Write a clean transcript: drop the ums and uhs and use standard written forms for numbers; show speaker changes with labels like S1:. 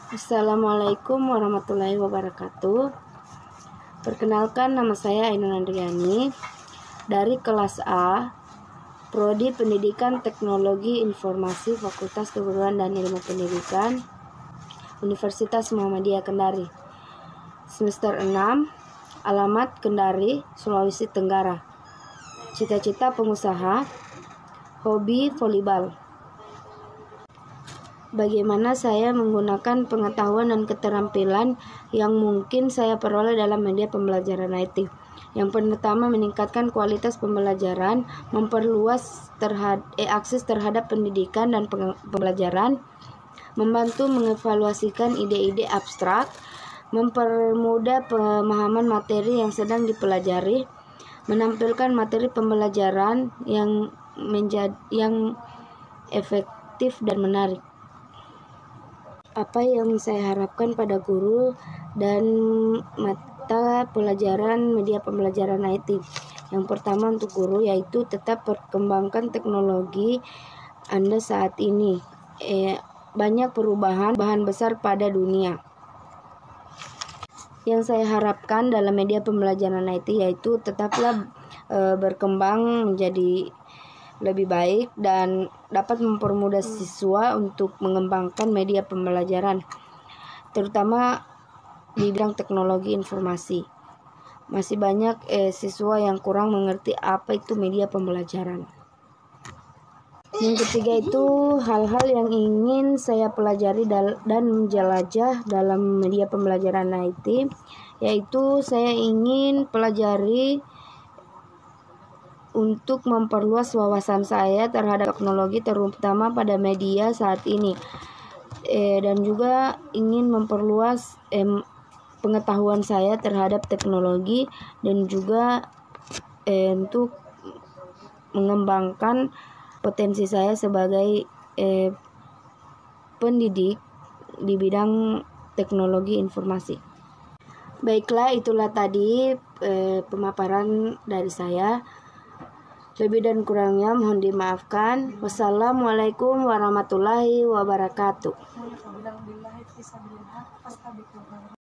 S1: Assalamualaikum warahmatullahi wabarakatuh. Perkenalkan, nama saya Ainun Andriani dari kelas A, Prodi Pendidikan Teknologi Informasi, Fakultas Keguruan dan Ilmu Pendidikan, Universitas Muhammadiyah Kendari. Semester 6, alamat Kendari, Sulawesi Tenggara. Cita-cita pengusaha, hobi volleyball. Bagaimana saya menggunakan pengetahuan dan keterampilan yang mungkin saya peroleh dalam media pembelajaran IT. Yang pertama, meningkatkan kualitas pembelajaran, memperluas akses terhadap pendidikan dan pembelajaran, membantu mengevaluasikan ide-ide abstrak, mempermudah pemahaman materi yang sedang dipelajari, menampilkan materi pembelajaran yang efektif dan menarik. Apa yang saya harapkan pada guru dan mata pelajaran media pembelajaran IT? Yang pertama, untuk guru yaitu tetap perkembangkan teknologi Anda saat ini. Banyak perubahan besar pada dunia. Yang saya harapkan dalam media pembelajaran IT yaitu tetaplah berkembang menjadi lebih baik dan dapat mempermudah siswa untuk mengembangkan media pembelajaran, terutama di bidang teknologi informasi. Masih banyak siswa yang kurang mengerti apa itu media pembelajaran. Yang ketiga itu hal-hal yang ingin saya pelajari dan menjelajah dalam media pembelajaran IT, yaitu saya ingin pelajari untuk memperluas wawasan saya terhadap teknologi, terutama pada media saat ini, dan juga ingin memperluas pengetahuan saya terhadap teknologi dan juga untuk mengembangkan potensi saya sebagai pendidik di bidang teknologi informasi. Baiklah, itulah tadi pemaparan dari saya. Lebih dan kurangnya mohon dimaafkan. Wassalamualaikum warahmatullahi wabarakatuh.